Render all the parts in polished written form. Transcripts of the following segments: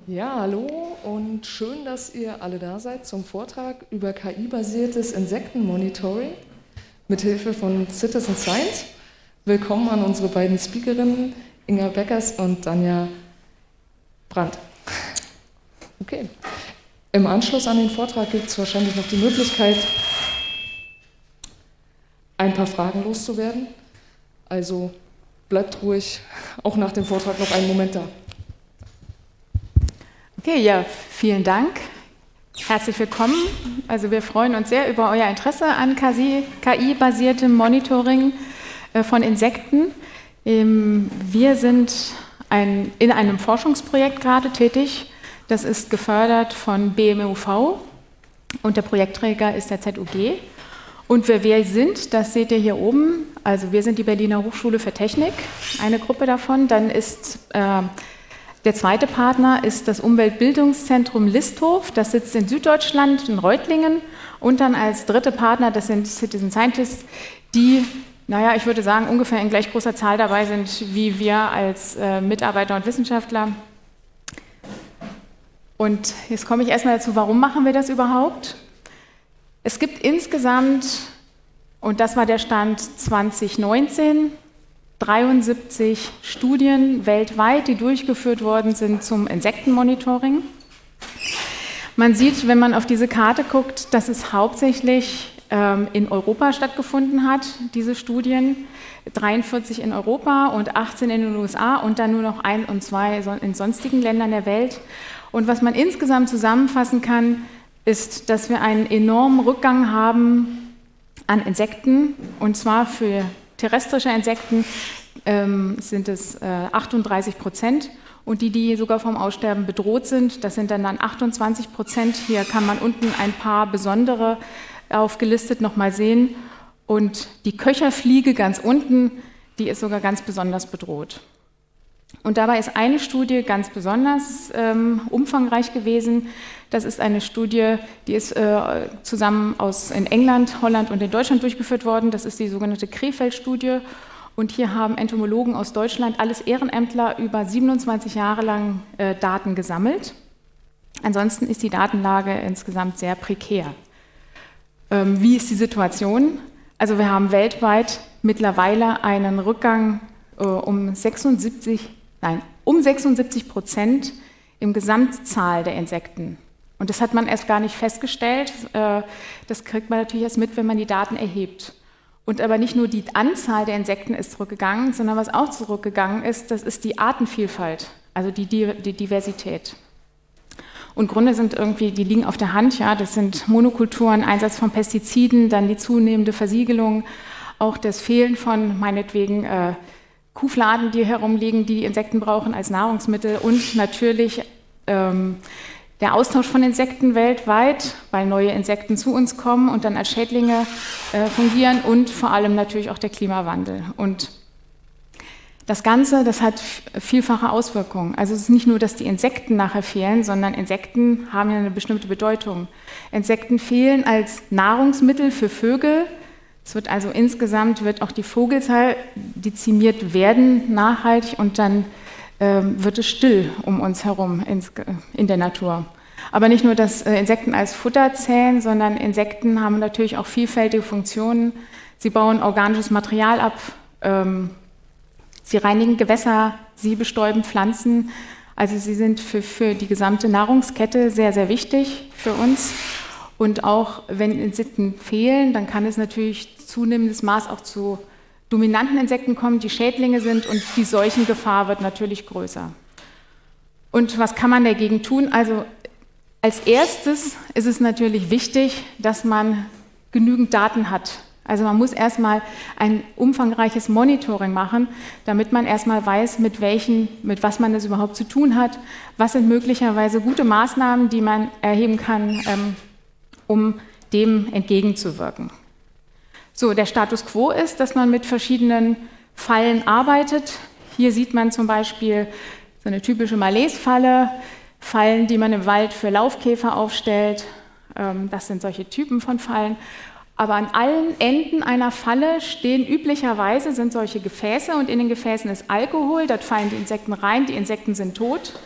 Ja, hallo und schön, dass ihr alle da seid zum Vortrag über KI-basiertes Insektenmonitoring mit Hilfe von Citizen Science. Willkommen an unsere beiden Speakerinnen, Inga Beckers und Tanja Brandt. Okay. Im Anschluss an den Vortrag gibt es wahrscheinlich noch die Möglichkeit, ein paar Fragen loszuwerden. Also bleibt ruhig, auch nach dem Vortrag noch einen Moment da. Okay, ja, vielen Dank. Herzlich willkommen. Also wir freuen uns sehr über euer Interesse an KI-basiertem Monitoring von Insekten. Wir sind in einem Forschungsprojekt gerade tätig. Das ist gefördert von BMUV und der Projektträger ist der ZUG. Und wer wir sind, das seht ihr hier oben. Also wir sind die Berliner Hochschule für Technik, eine Gruppe davon. Dann ist der zweite Partner ist das Umweltbildungszentrum Listhof, das sitzt in Süddeutschland, in Reutlingen. Und dann als dritte Partner, das sind Citizen Scientists, die, naja, ich würde sagen, ungefähr in gleich großer Zahl dabei sind, wie wir als Mitarbeiter und Wissenschaftler. Und jetzt komme ich erstmal dazu, warum machen wir das überhaupt? Es gibt insgesamt, und das war der Stand 2019, 73 Studien weltweit, die durchgeführt worden sind zum Insektenmonitoring. Man sieht, wenn man auf diese Karte guckt, dass es hauptsächlich in Europa stattgefunden hat, diese Studien. 43 in Europa und 18 in den USA und dann nur noch 1 und 2 in sonstigen Ländern der Welt. Und was man insgesamt zusammenfassen kann, ist, dass wir einen enormen Rückgang haben an Insekten, und zwar für terrestrische Insekten sind es 38% und die sogar vom Aussterben bedroht sind, das sind dann 28%. Hier kann man unten ein paar besondere aufgelistet nochmal sehen. Und die Köcherfliege ganz unten, die ist sogar ganz besonders bedroht. Und dabei ist eine Studie ganz besonders umfangreich gewesen. Das ist eine Studie, die ist zusammen in England, Holland und in Deutschland durchgeführt worden. Das ist die sogenannte Krefeld-Studie. Und hier haben Entomologen aus Deutschland, alles Ehrenämtler, über 27 Jahre lang Daten gesammelt. Ansonsten ist die Datenlage insgesamt sehr prekär. Wie ist die Situation? Also wir haben weltweit mittlerweile einen Rückgang um 76% im Gesamtzahl der Insekten. Und das hat man erst gar nicht festgestellt. Das kriegt man natürlich erst mit, wenn man die Daten erhebt. Und aber nicht nur die Anzahl der Insekten ist zurückgegangen, sondern was auch zurückgegangen ist, das ist die Artenvielfalt, also die Diversität. Und Gründe sind irgendwie, die liegen auf der Hand, ja, das sind Monokulturen, Einsatz von Pestiziden, dann die zunehmende Versiegelung, auch das Fehlen von meinetwegen Kuhfladen, die herumliegen, die Insekten brauchen als Nahrungsmittel und natürlich der Austausch von Insekten weltweit, weil neue Insekten zu uns kommen und dann als Schädlinge fungieren und vor allem natürlich auch der Klimawandel. Und das Ganze, das hat vielfache Auswirkungen. Also es ist nicht nur, dass die Insekten nachher fehlen, sondern Insekten haben ja eine bestimmte Bedeutung. Insekten fehlen als Nahrungsmittel für Vögel. Es wird also insgesamt, wird auch die Vogelzahl dezimiert werden nachhaltig und dann wird es still um uns herum in der Natur. Aber nicht nur, dass Insekten als Futter zählen, sondern Insekten haben natürlich auch vielfältige Funktionen. Sie bauen organisches Material ab, sie reinigen Gewässer, sie bestäuben Pflanzen. Also sie sind für die gesamte Nahrungskette sehr, sehr wichtig für uns. Und auch wenn Insekten fehlen, dann kann es natürlich zunehmendes Maß auch zu dominanten Insekten kommen, die Schädlinge sind, und die Seuchengefahr wird natürlich größer. Und was kann man dagegen tun? Also als erstes ist es natürlich wichtig, dass man genügend Daten hat. Also man muss erstmal ein umfangreiches Monitoring machen, damit man erstmal weiß, mit was man es überhaupt zu tun hat, was sind möglicherweise gute Maßnahmen, die man erheben kann, um dem entgegenzuwirken. So, der Status quo ist, dass man mit verschiedenen Fallen arbeitet. Hier sieht man zum Beispiel so eine typische Malaise-Falle, Fallen, die man im Wald für Laufkäfer aufstellt. Das sind solche Typen von Fallen. Aber an allen Enden einer Falle stehen üblicherweise sind solche Gefäße und in den Gefäßen ist Alkohol, dort fallen die Insekten rein, die Insekten sind tot.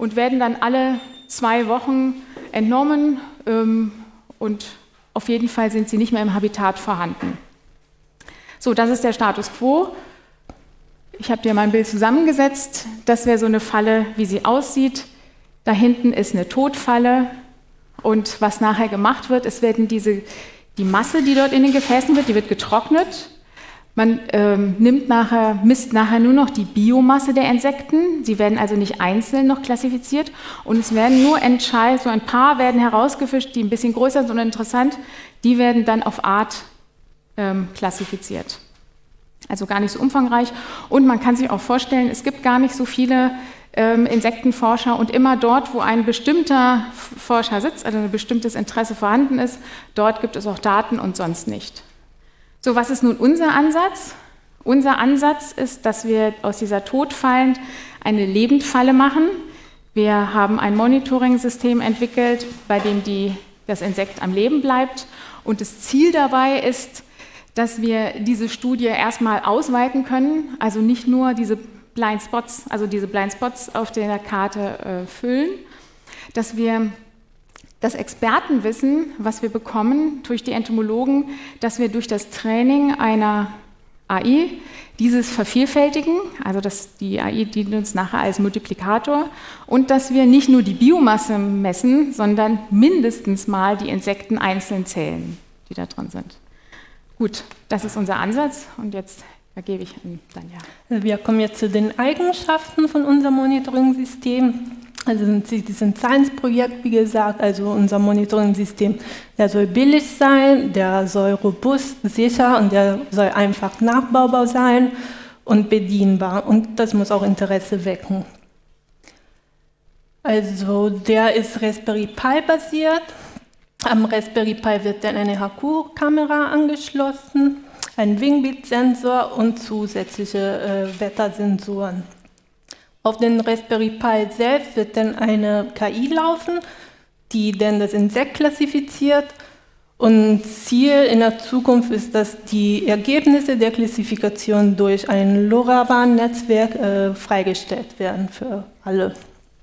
und werden dann alle 2 Wochen entnommen und auf jeden Fall sind sie nicht mehr im Habitat vorhanden. So, das ist der Status quo. Ich habe dir mal ein Bild zusammengesetzt. Das wäre so eine Falle, wie sie aussieht. Da hinten ist eine Totfalle und was nachher gemacht wird, es werden die Masse, die dort in den Gefäßen wird, die wird getrocknet. Man misst nachher nur noch die Biomasse der Insekten. Sie werden also nicht einzeln noch klassifiziert und es werden nur so ein paar werden herausgefischt, die ein bisschen größer sind und interessant. Die werden dann auf Art klassifiziert. Also gar nicht so umfangreich. Und man kann sich auch vorstellen, es gibt gar nicht so viele Insektenforscher und immer dort, wo ein bestimmter Forscher sitzt, also ein bestimmtes Interesse vorhanden ist, dort gibt es auch Daten und sonst nicht. So, was ist nun unser Ansatz? Unser Ansatz ist, dass wir aus dieser Totfallen eine Lebendfalle machen. Wir haben ein Monitoring-System entwickelt, bei dem das Insekt am Leben bleibt. Und das Ziel dabei ist, dass wir diese Studie erstmal ausweiten können, also nicht nur diese Blind Spots auf der Karte füllen, dass wir das Expertenwissen, was wir bekommen durch die Entomologen, dass wir durch das Training einer AI dieses vervielfältigen, also dass die AI dient uns nachher als Multiplikator und dass wir nicht nur die Biomasse messen, sondern mindestens mal die Insekten einzeln zählen, die da drin sind. Gut, das ist unser Ansatz und jetzt übergebe ich an Tanja. Wir kommen jetzt zu den Eigenschaften von unserem Monitoring-System. Also dieses Science-Projekt, wie gesagt, also unser Monitoring-System, der soll billig sein, der soll robust, sicher und der soll einfach nachbaubar sein und bedienbar. Und das muss auch Interesse wecken. Also der ist Raspberry Pi basiert. Am Raspberry Pi wird dann eine HQ-Kamera angeschlossen, ein Wingbeat-Sensor und zusätzliche Wettersensoren. Auf den Raspberry Pi selbst wird dann eine KI laufen, die dann das Insekt klassifiziert. Und Ziel in der Zukunft ist, dass die Ergebnisse der Klassifikation durch ein LoRaWAN-Netzwerk freigestellt werden für alle.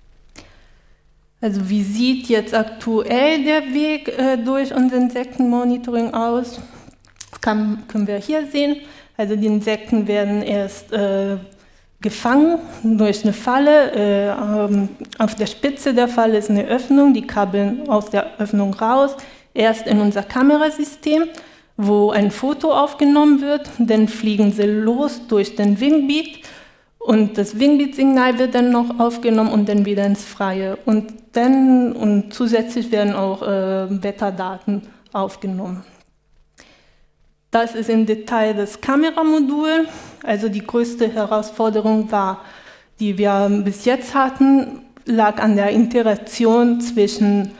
Also wie sieht jetzt aktuell der Weg durch unser Insektenmonitoring aus? Das können wir hier sehen. Also die Insekten werden erst gefangen durch eine Falle. Auf der Spitze der Falle ist eine Öffnung, die krabbeln aus der Öffnung raus, erst in unser Kamerasystem, wo ein Foto aufgenommen wird, dann fliegen sie los durch den Wingbeat und das Wingbeat-Signal wird dann noch aufgenommen und dann wieder ins Freie. Und zusätzlich werden auch Wetterdaten aufgenommen. Das ist im Detail das Kameramodul. Also die größte Herausforderung die wir bis jetzt hatten, lag an der Interaktion zwischen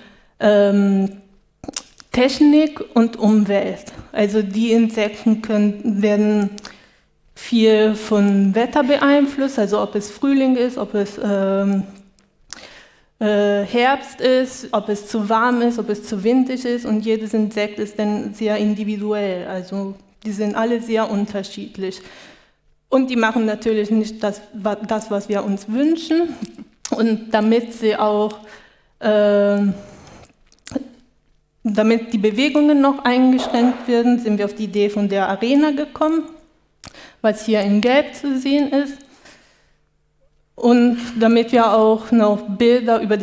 Technik und Umwelt. Also die Insekten werden viel von Wetter beeinflusst, also ob es Frühling ist, ob es Herbst ist, ob es zu warm ist, ob es zu windig ist und jedes Insekt ist dann sehr individuell, also die sind alle sehr unterschiedlich. Und die machen natürlich nicht das, was wir uns wünschen und damit die Bewegungen noch eingeschränkt werden, sind wir auf die Idee von der Arena gekommen, was hier in Gelb zu sehen ist. Und damit wir auch noch Bilder über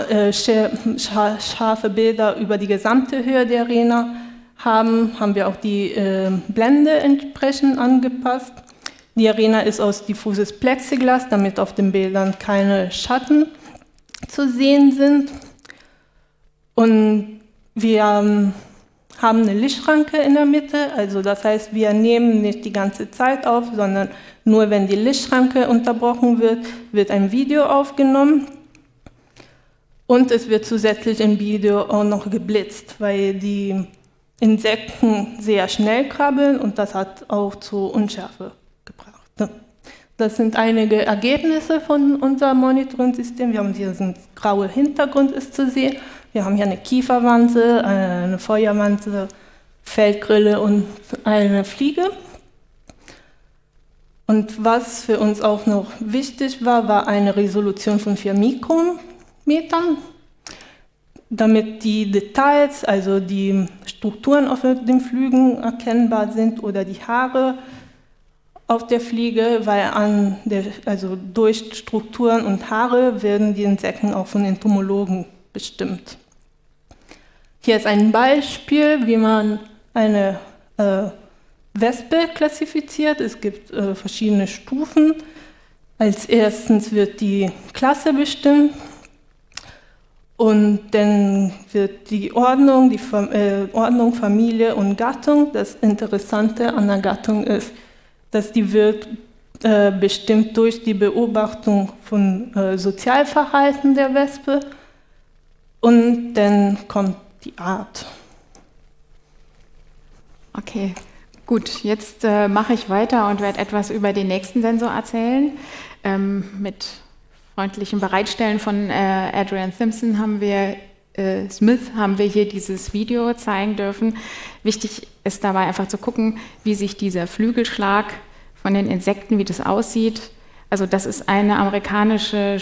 scharfe Bilder über die gesamte Höhe der Arena haben wir auch die Blende entsprechend angepasst. Die Arena ist aus diffuses Plexiglas, damit auf den Bildern keine Schatten zu sehen sind. Und wir haben eine Lichtschranke in der Mitte, also das heißt, wir nehmen nicht die ganze Zeit auf, sondern nur wenn die Lichtschranke unterbrochen wird, wird ein Video aufgenommen und es wird zusätzlich im Video auch noch geblitzt, weil die Insekten sehr schnell krabbeln und das hat auch zu Unschärfe gebracht. Das sind einige Ergebnisse von unserem Monitoring-System. Wir haben hier einen grauen Hintergrund ist zu sehen. Wir haben hier eine Kieferwanze, eine Feuerwanze, Feldgrille und eine Fliege. Und was für uns auch noch wichtig war, war eine Resolution von 4 Mikrometern, damit die Details, also die Strukturen auf den Flügen erkennbar sind oder die Haare auf der Fliege, weil also durch Strukturen und Haare werden die Insekten auch von Entomologen bestimmt. Hier ist ein Beispiel, wie man eine Wespe klassifiziert. Es gibt verschiedene Stufen. Als erstens wird die Klasse bestimmt und dann wird die Ordnung, Ordnung, Familie und Gattung. Das Interessante an der Gattung ist, dass die wird bestimmt durch die Beobachtung von Sozialverhalten der Wespe und dann kommt die Art. Okay, gut, jetzt mache ich weiter und werde etwas über den nächsten Sensor erzählen. Mit freundlichem Bereitstellen von Adrian Simpson Smith haben wir hier dieses Video zeigen dürfen. Wichtig ist dabei einfach zu gucken, wie sich dieser Flügelschlag von den Insekten, wie das aussieht. Also das ist eine amerikanische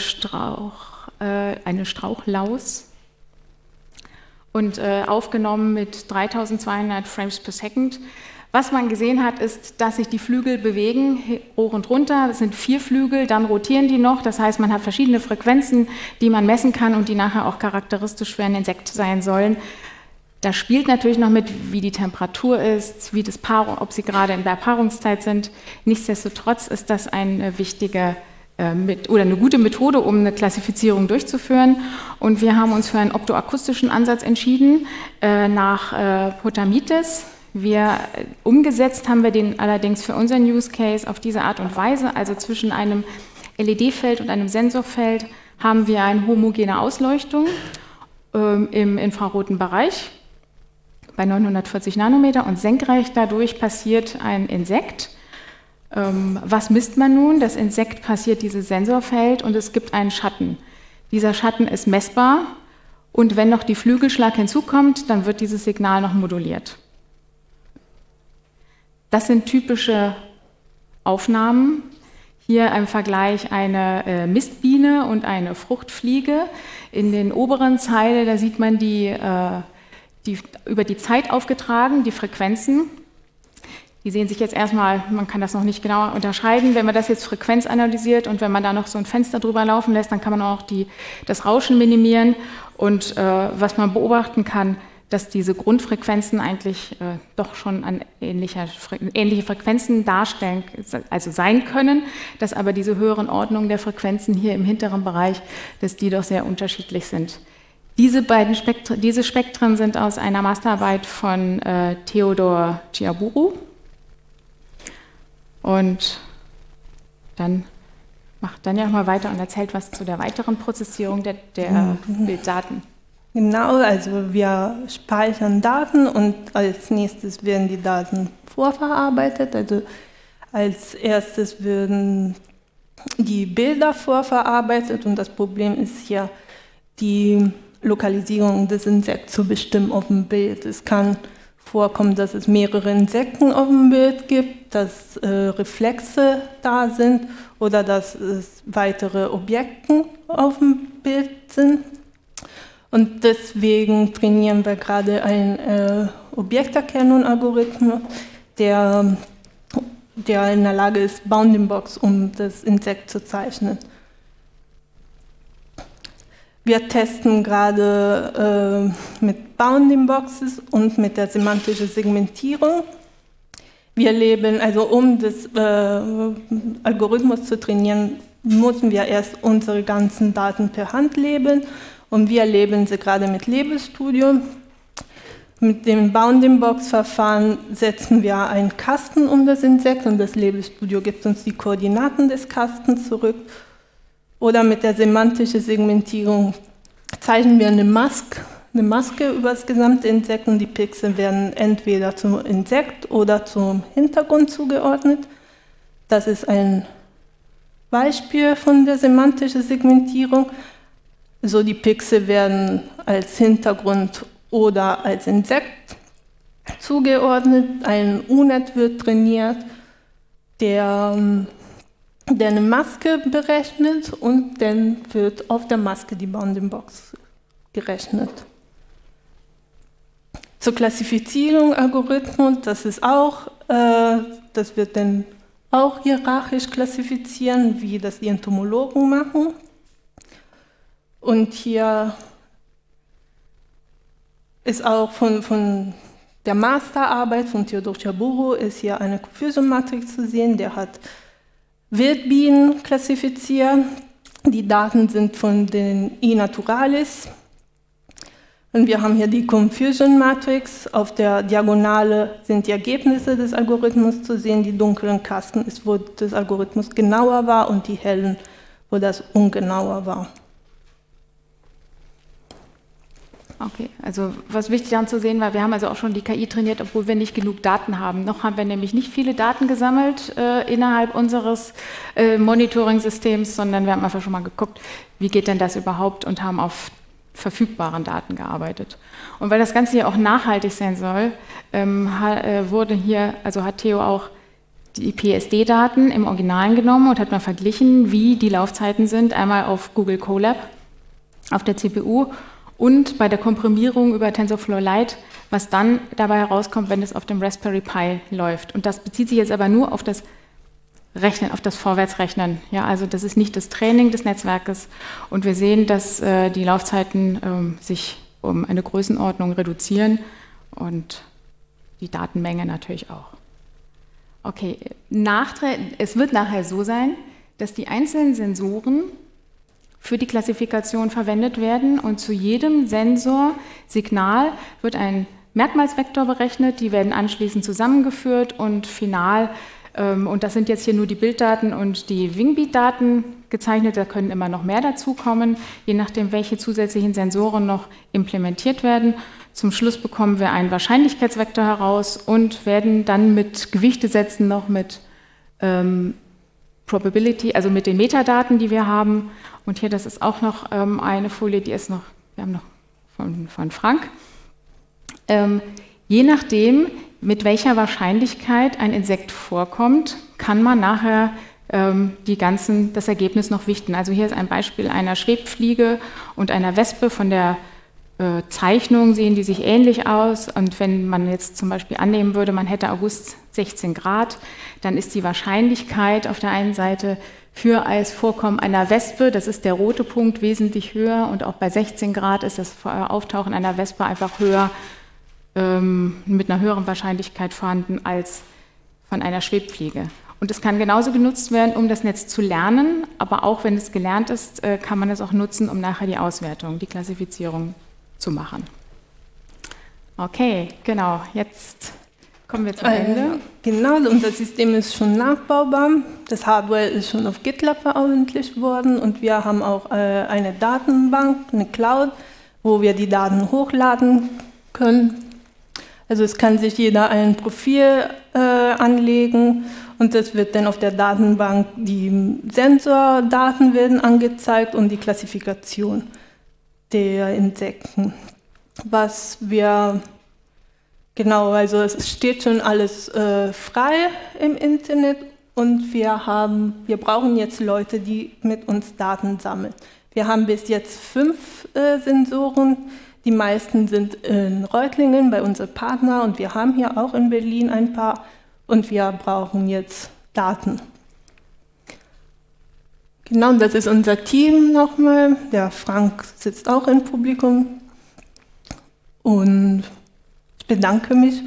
Strauchlaus und aufgenommen mit 3200 Frames per Second. Was man gesehen hat, ist, dass sich die Flügel bewegen, hoch und runter. Das sind 4 Flügel, dann rotieren die noch. Das heißt, man hat verschiedene Frequenzen, die man messen kann und die nachher auch charakteristisch für ein Insekt sein sollen. Da spielt natürlich noch mit, wie die Temperatur ist, wie das ob sie gerade in der Paarungszeit sind. Nichtsdestotrotz ist das eine wichtige oder eine gute Methode, um eine Klassifizierung durchzuführen. Und wir haben uns für einen optoakustischen Ansatz entschieden, nach Potamitis. Umgesetzt haben wir den allerdings für unseren Use Case auf diese Art und Weise, also zwischen einem LED-Feld und einem Sensorfeld haben wir eine homogene Ausleuchtung im infraroten Bereich bei 940 Nanometer und senkrecht dadurch passiert ein Insekt. Was misst man nun? Das Insekt passiert dieses Sensorfeld und es gibt einen Schatten. Dieser Schatten ist messbar und wenn noch die Flügelschlag hinzukommt, dann wird dieses Signal noch moduliert. Das sind typische Aufnahmen. Hier im Vergleich eine Mistbiene und eine Fruchtfliege. In den oberen Zeile, da sieht man die über die Zeit aufgetragen, die Frequenzen. Die sehen sich jetzt erstmal, man kann das noch nicht genauer unterscheiden. Wenn man das jetzt Frequenz analysiert und wenn man da noch so ein Fenster drüber laufen lässt, dann kann man auch das Rauschen minimieren. Und was man beobachten kann, dass diese Grundfrequenzen eigentlich doch schon an ähnliche Frequenzen darstellen, also sein können, dass aber diese höheren Ordnungen der Frequenzen hier im hinteren Bereich, dass die doch sehr unterschiedlich sind. Diese Spektren sind aus einer Masterarbeit von Theodor Chiaburu. Und dann macht Daniel mal weiter und erzählt was zu der weiteren Prozessierung der Bilddaten. Genau, also wir speichern Daten und als nächstes werden die Daten vorverarbeitet. Also als erstes werden die Bilder vorverarbeitet und das Problem ist hier, die Lokalisierung des Insekts zu bestimmen auf dem Bild. Es kann vorkommen, dass es mehrere Insekten auf dem Bild gibt, dass Reflexe da sind oder dass es weitere Objekte auf dem Bild sind. Und deswegen trainieren wir gerade einen Objekterkennung-Algorithmus, der in der Lage ist, Bounding Box, um das Insekt zu zeichnen. Wir testen gerade mit Bounding Boxes und mit der semantischen Segmentierung. Wir leben, also um das Algorithmus zu trainieren, müssen wir erst unsere ganzen Daten per Hand labeln. Und wir labeln sie gerade mit Label Studio. Mit dem Bounding-Box-Verfahren setzen wir einen Kasten um das Insekt und das Label Studio gibt uns die Koordinaten des Kastens zurück. Oder mit der semantischen Segmentierung zeichnen wir eine Maske über das gesamte Insekt und die Pixel werden entweder zum Insekt oder zum Hintergrund zugeordnet. Das ist ein Beispiel von der semantischen Segmentierung. So, die Pixel werden als Hintergrund oder als Insekt zugeordnet. Ein U-Net wird trainiert, der eine Maske berechnet und dann wird auf der Maske die Bounding Box gerechnet. Zur Klassifizierung Algorithmus, das wird dann auch hierarchisch klassifizieren, wie das die Entomologen machen. Und hier ist auch von der Masterarbeit von Theodor Chaburo ist hier eine Confusion-Matrix zu sehen, der hat Wildbienen klassifiziert. Die Daten sind von den iNaturalis. Und wir haben hier die Confusion-Matrix. Auf der Diagonale sind die Ergebnisse des Algorithmus zu sehen. Die dunklen Kasten ist, wo das Algorithmus genauer war, und die hellen, wo das ungenauer war. Okay, also was wichtig daran zu sehen war, wir haben also auch schon die KI trainiert, obwohl wir nicht genug Daten haben. Noch haben wir nämlich nicht viele Daten gesammelt innerhalb unseres Monitoring-Systems, sondern wir haben einfach schon mal geguckt, wie geht denn das überhaupt, und haben auf verfügbaren Daten gearbeitet. Und weil das Ganze hier auch nachhaltig sein soll, wurde hier, also hat Theo auch die PSD-Daten im Originalen genommen und hat mal verglichen, wie die Laufzeiten sind, einmal auf Google Colab, auf der CPU, und bei der Komprimierung über TensorFlow Lite, was dann dabei herauskommt, wenn es auf dem Raspberry Pi läuft. Und das bezieht sich jetzt aber nur auf das Rechnen, auf das Vorwärtsrechnen. Ja, also das ist nicht das Training des Netzwerkes. Und wir sehen, dass die Laufzeiten sich um eine Größenordnung reduzieren und die Datenmenge natürlich auch. Okay, es wird nachher so sein, dass die einzelnen Sensoren für die Klassifikation verwendet werden, und zu jedem Sensorsignal wird ein Merkmalsvektor berechnet, die werden anschließend zusammengeführt und final, und das sind jetzt hier nur die Bilddaten und die Wingbeat-Daten gezeichnet, da können immer noch mehr dazukommen, je nachdem, welche zusätzlichen Sensoren noch implementiert werden. Zum Schluss bekommen wir einen Wahrscheinlichkeitsvektor heraus und werden dann mit Gewichtesätzen noch mit Probability, also mit den Metadaten, die wir haben. Und hier, das ist auch noch eine Folie, die ist noch, wir haben noch von Frank. Je nachdem, mit welcher Wahrscheinlichkeit ein Insekt vorkommt, kann man nachher das Ergebnis noch wichten. Also hier ist ein Beispiel einer Schwebfliege und einer Wespe. Von der Zeichnung sehen die sich ähnlich aus. Und wenn man jetzt zum Beispiel annehmen würde, man hätte August 16 Grad, dann ist die Wahrscheinlichkeit auf der einen Seite für das Vorkommen einer Wespe, das ist der rote Punkt, wesentlich höher, und auch bei 16 Grad ist das Auftauchen einer Wespe einfach höher, mit einer höheren Wahrscheinlichkeit vorhanden als von einer Schwebfliege. Und es kann genauso genutzt werden, um das Netz zu lernen, aber auch wenn es gelernt ist, kann man es auch nutzen, um nachher die Auswertung, die Klassifizierung zu machen. Okay, genau, jetzt kommen wir zum Ende. Genau, unser System ist schon nachbaubar. Das Hardware ist schon auf GitLab veröffentlicht worden, und wir haben auch eine Datenbank, eine Cloud, wo wir die Daten hochladen können. Also es kann sich jeder ein Profil anlegen, und das wird dann auf der Datenbank, die Sensordaten werden angezeigt und die Klassifikation der Insekten. Genau, also es steht schon alles frei im Internet, und wir brauchen jetzt Leute, die mit uns Daten sammeln. Wir haben bis jetzt 5 Sensoren, die meisten sind in Reutlingen bei unserem Partner, und wir haben hier auch in Berlin ein paar, und wir brauchen jetzt Daten. Genau, und das ist unser Team nochmal. Der Frank sitzt auch im Publikum. Und ich bedanke mich.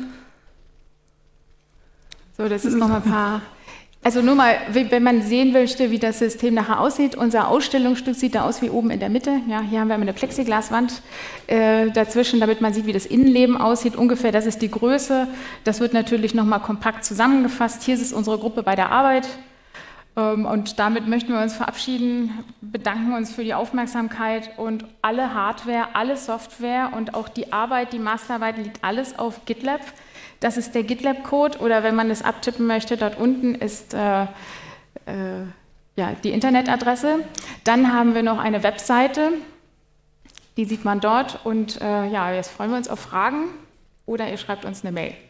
So, das ist noch ein paar. Also nur mal, wenn man sehen möchte, wie das System nachher aussieht, unser Ausstellungsstück sieht da aus wie oben in der Mitte. Ja, hier haben wir eine Plexiglaswand dazwischen, damit man sieht, wie das Innenleben aussieht. Ungefähr, das ist die Größe. Das wird natürlich nochmal kompakt zusammengefasst. Hier ist unsere Gruppe bei der Arbeit. Und damit möchten wir uns verabschieden, bedanken uns für die Aufmerksamkeit, und alle Hardware, alle Software und auch die Arbeit, die Masterarbeit liegt alles auf GitLab. Das ist der GitLab-Code, oder wenn man es abtippen möchte, dort unten ist die Internetadresse. Dann haben wir noch eine Webseite, die sieht man dort, und jetzt freuen wir uns auf Fragen, oder ihr schreibt uns eine Mail.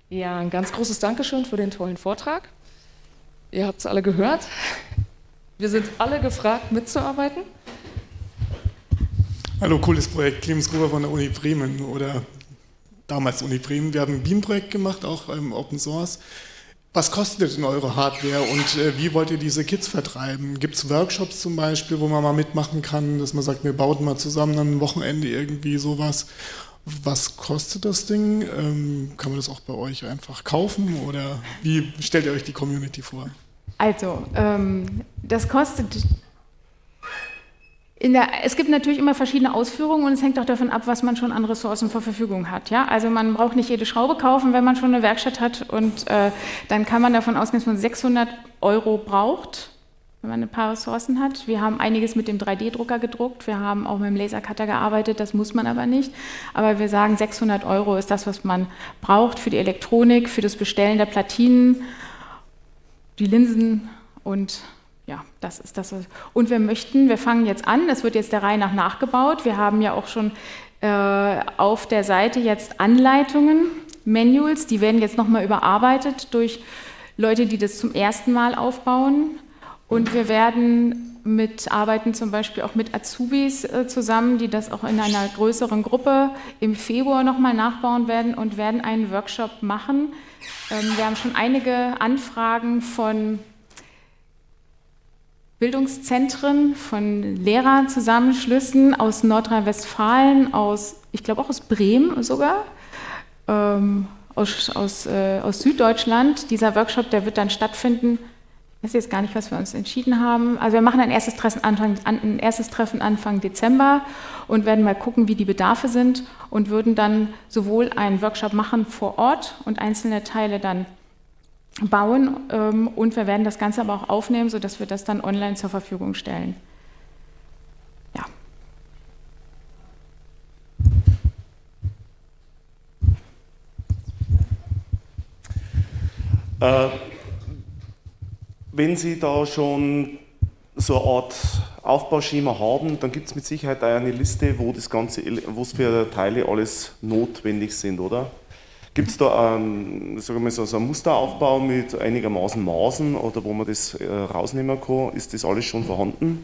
Ja, ein ganz großes Dankeschön für den tollen Vortrag. Ihr habt es alle gehört. Wir sind alle gefragt, mitzuarbeiten. Hallo, cooles Projekt. Clemens Gruber von der Uni Bremen oder damals Uni Bremen. Wir haben ein Bienenprojekt gemacht, auch Open Source. Was kostet denn eure Hardware und wie wollt ihr diese Kits vertreiben? Gibt es Workshops zum Beispiel, wo man mal mitmachen kann, dass man sagt, wir bauen mal zusammen an einem Wochenende irgendwie sowas? Was kostet das Ding? Kann man das auch bei euch einfach kaufen oder wie stellt ihr euch die Community vor? Also, das kostet... Es gibt natürlich immer verschiedene Ausführungen und es hängt auch davon ab, was man schon an Ressourcen zur Verfügung hat. Ja? Also man braucht nicht jede Schraube kaufen, wenn man schon eine Werkstatt hat und dann kann man davon ausgehen, dass man 600 € braucht, wenn man ein paar Ressourcen hat. Wir haben einiges mit dem 3D-Drucker gedruckt, wir haben auch mit dem Lasercutter gearbeitet, das muss man aber nicht. Aber wir sagen, 600 € ist das, was man braucht für die Elektronik, für das Bestellen der Platinen, die Linsen und... Ja, das ist das. Und wir fangen jetzt an, es wird jetzt der Reihe nach nachgebaut. Wir haben ja auch schon auf der Seite jetzt Anleitungen, Manuals, die werden jetzt nochmal überarbeitet durch Leute, die das zum ersten Mal aufbauen. Und wir werden arbeiten zum Beispiel auch mit Azubis zusammen, die das auch in einer größeren Gruppe im Februar nochmal nachbauen werden und werden einen Workshop machen. Wir haben schon einige Anfragen von Bildungszentren, von Lehrerzusammenschlüssen aus Nordrhein-Westfalen, ich glaube auch aus Bremen sogar, aus Süddeutschland. Dieser Workshop, der wird dann stattfinden. Ich weiß jetzt gar nicht, was wir uns entschieden haben. Also wir machen ein erstes Treffen Anfang Dezember und werden mal gucken, wie die Bedarfe sind und würden dann sowohl einen Workshop machen vor Ort und einzelne Teile dann bauen und wir werden das Ganze aber auch aufnehmen, sodass wir das dann online zur Verfügung stellen. Ja. Wenn Sie da schon so eine Art Aufbauschema haben, dann gibt es mit Sicherheit auch eine Liste, wo das Ganze, was für Teile alles notwendig sind, oder? Gibt es da sagen wir mal, so einen Musteraufbau mit einigermaßen Maßen oder wo man das rausnehmen kann? Ist das alles schon vorhanden?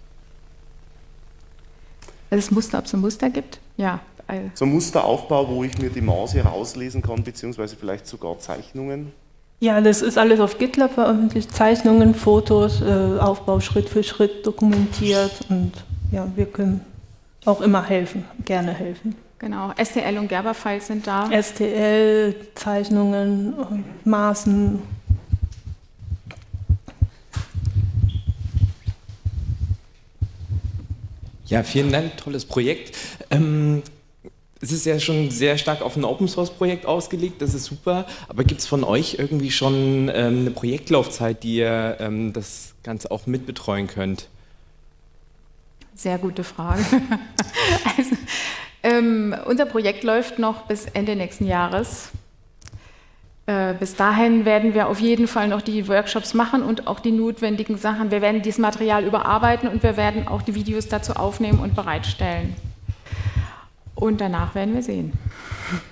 Es Muster, ob es ein Muster gibt? Ja. So ein Musteraufbau, wo ich mir die Maße rauslesen kann, beziehungsweise vielleicht sogar Zeichnungen? Ja, das ist alles auf GitLab veröffentlicht, Zeichnungen, Fotos, Aufbau Schritt für Schritt dokumentiert und ja, wir können auch immer helfen, gerne helfen. Genau, STL und Gerber-Files sind da. STL, Zeichnungen, Maßen. Ja, vielen Dank, tolles Projekt. Es ist ja schon sehr stark auf ein Open-Source-Projekt ausgelegt, das ist super. Aber gibt es von euch irgendwie schon eine Projektlaufzeit, die ihr das Ganze auch mitbetreuen könnt? Sehr gute Frage. Also, unser Projekt läuft noch bis Ende nächsten Jahres. Bis dahin werden wir auf jeden Fall noch die Workshops machen und auch die notwendigen Sachen. Wir werden dieses Material überarbeiten und wir werden auch die Videos dazu aufnehmen und bereitstellen. Und danach werden wir sehen.